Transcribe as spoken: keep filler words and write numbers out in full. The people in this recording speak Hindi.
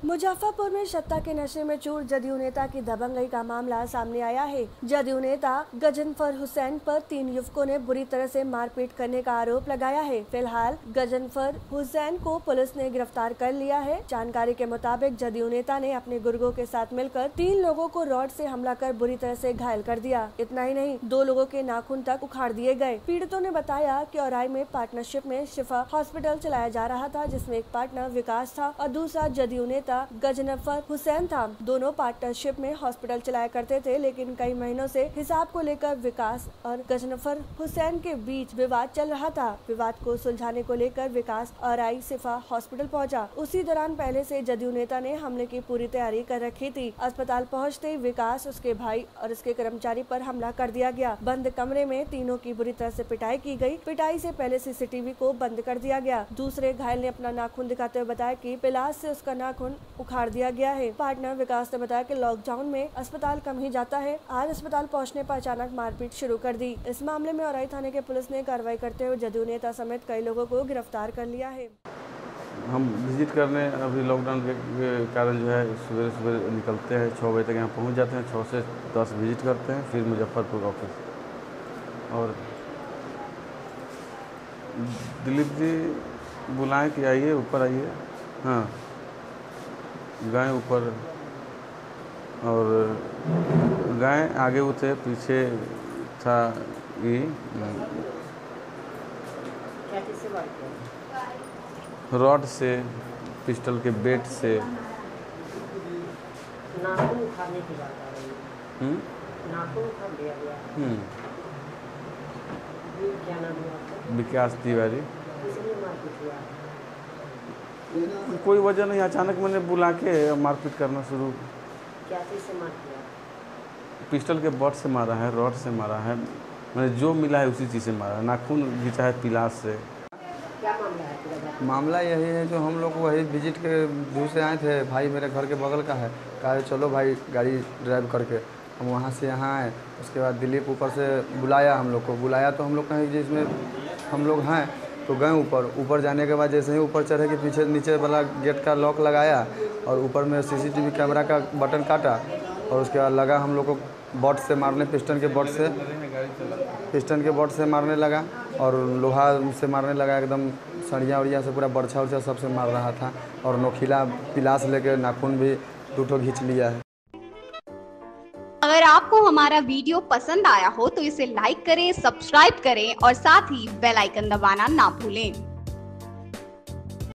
मुजफ्फरपुर में सत्ता के नशे में चूर जदयू नेता की दबंगई का मामला सामने आया है। जदयू नेता गजनफर हुसैन पर तीन युवकों ने बुरी तरह से मारपीट करने का आरोप लगाया है। फिलहाल गजनफर हुसैन को पुलिस ने गिरफ्तार कर लिया है। जानकारी के मुताबिक जदयू नेता ने अपने गुर्गों के साथ मिलकर तीन लोगों को रॉड से हमला कर बुरी तरह से घायल कर दिया। इतना ही नहीं, दो लोगों के नाखून तक उखाड़ दिए गए। पीड़ितों ने बताया कि औराई में पार्टनरशिप में शिफा हॉस्पिटल चलाया जा रहा था, जिसमें एक पार्टनर विकास था और दूसरा जदयू नेता गजनफर हुसैन था। दोनों पार्टनरशिप में हॉस्पिटल चलाया करते थे, लेकिन कई महीनों से हिसाब को लेकर विकास और गजनफर हुसैन के बीच विवाद चल रहा था। विवाद को सुलझाने को लेकर विकास औराई शिफा हॉस्पिटल पहुंचा। उसी दौरान पहले से जदयू नेता ने हमले की पूरी तैयारी कर रखी थी। अस्पताल पहुंचते ही विकास, उसके भाई और उसके कर्मचारी पर हमला कर दिया गया। बंद कमरे में तीनों की बुरी तरह से पिटाई की गई। पिटाई से पहले सीसीटीवी को बंद कर दिया गया। दूसरे घायल ने अपना नाखून दिखाते हुए बताया कि पिलास से उसका नाखून उखाड़ दिया गया है। पार्टनर विकास ने बताया कि लॉकडाउन में अस्पताल कम ही जाता है। आज अस्पताल पहुंचने पर अचानक मारपीट शुरू कर दी। इस मामले में औराई थाने के पुलिस ने कार्रवाई करते हुए जदयू नेता समेत कई लोगों को गिरफ्तार कर लिया है। हम विजिट करने अभी लॉकडाउन के कारण जो है सवेरे सवेरे निकलते हैं, छः बजे तक यहाँ पहुँच जाते हैं। छः से दस विजिट करते हैं, फिर मुजफ्फरपुर ऑफिस। और दिलीप जी बुलाएं कि आइए, ऊपर आइए। हाँ, गए ऊपर और गए, आगे उठे, पीछे था ये रॉड से, पिस्टल के बेट से। नाखून उखाड़ने की बात आ रही है। नाखून उखाड़ दिया गया। हम्म। क्या नाम है आपका? विकास तिवारी। इसलिए मारपीट हुआ? कोई वजह नहीं, अचानक मैंने बुला के मारपीट करना शुरू। क्या चीज़ से मार किया? पिस्टल के बट से मारा है, रॉड से मारा है, मैंने जो मिला है उसी चीज़ से मारा है। नाखून घिंचा है पिलास से। क्या मामला है पूरा? मामला यही है, जो हम लोग वही विजिट के दूर से आए थे। भाई मेरे घर के बगल का है, कहा चलो भाई गाड़ी ड्राइव करके। हम वहाँ से यहाँ आए। उसके बाद दिलीप ऊपर से बुलाया, हम लोग को बुलाया तो हम लोग कहें जिसमें हम लोग हैं तो गए ऊपर। ऊपर जाने के बाद जैसे ही ऊपर चढ़े कि पीछे नीचे वाला गेट का लॉक लगाया और ऊपर में सीसीटीवी कैमरा का बटन काटा और उसके बाद लगा हम लोग को बॉट से मारने, पिस्टन के बॉट से पिस्टन के बॉट से मारने लगा और लोहा से मारने लगा। एकदम सड़िया उड़िया से पूरा बर्छा उर्छा सबसे मार रहा था और नोखीला पिलास लेके नाखून भी दूठो खींच लिया है। अगर आपको हमारा वीडियो पसंद आया हो तो इसे लाइक करें, सब्सक्राइब करें और साथ ही बेल आइकन दबाना ना भूलें।